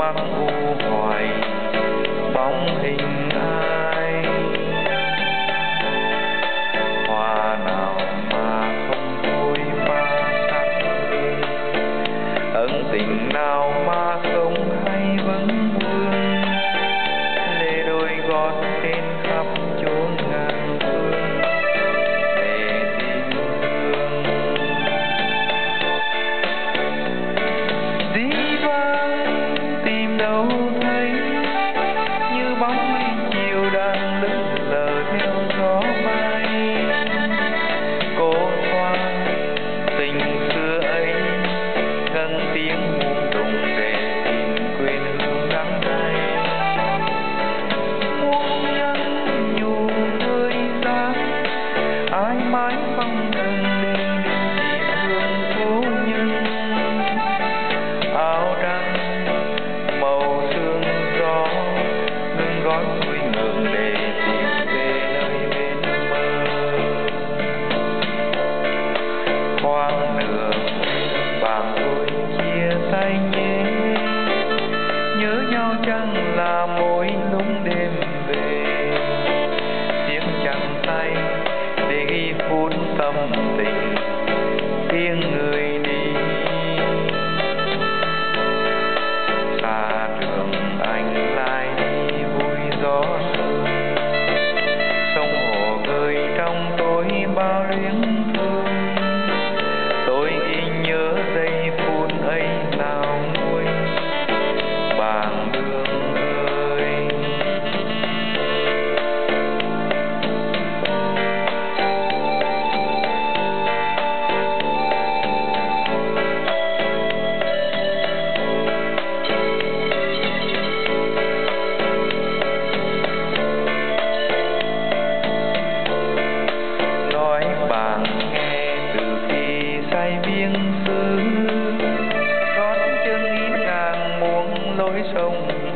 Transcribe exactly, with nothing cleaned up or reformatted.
mắt u hoài bóng hình ai, hoa nào mà không thôi pha sắc hương, ân tình nào mà không hay vấn vương, lê đôi gót trên khắp chốn ngàn phương để tìm thương. Dĩ vãng tìm đâu thấy như bóng mây chiều đang lững lờ theo gió bay, cô khoan tình xưa ấy ngân tiếng muôn đùng để tìm quên hương đắng cay. Muôn nhân nhu hơi giá ai mãi phong trần linh đình tìm hương phố nhân, áo trắng màu sương gió ngừng gót vui ngượng để tìm về nơi bên mơ. Khoang nửa bàn thôi chia tay nhé, nhớ nhau chẳng là mỗi lúc đêm về, tiếng chẳng tay để ghi phút tâm tình tiếng người đi. Xa trường anh lại đi vui gió sương, sông hồ gơi trong tối bao luyến thương, tôi ghi nhớ giây phút ấy nào nguôi bàng đường ơi. Nói bạn nghe từ khi say biên xứ, gót chân in ngàn muôn lối sông